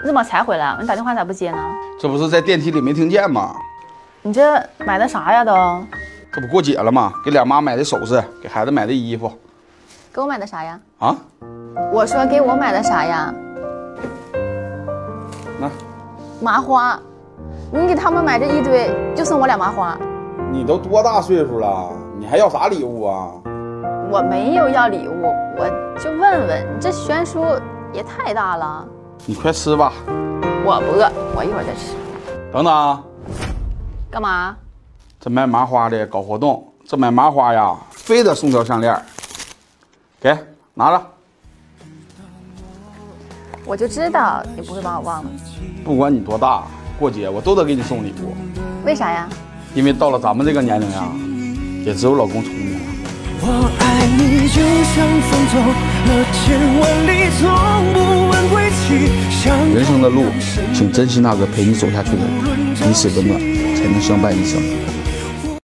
你怎么才回来？你打电话咋不接呢？ 这不是在电梯里没听见吗？ 你这买的啥呀都？ 这不过节了吗？给俩妈买的首饰，给孩子买的衣服。 给我买的啥呀？ 啊？ 我说给我买的啥呀？ 那麻花，你给他们买这一堆，就送我俩麻花。 你都多大岁数了？你还要啥礼物啊？ 我没有要礼物，我就问问，你这悬殊也太大了。 你快吃吧。 我不饿，我一会儿再吃。 等等。 干嘛？ 这卖麻花的搞活动，这买麻花呀，非得送条项链。给，拿着。 我就知道你不会把我忘了。 不管你多大，过节我都得给你送礼物。 为啥呀？ 因为到了咱们这个年龄呀，也只有老公宠你了。 我爱你就像风走了千万里，从不问归期。 人生的路，请珍惜那个陪你走下去的人，彼此温暖，才能相伴一生。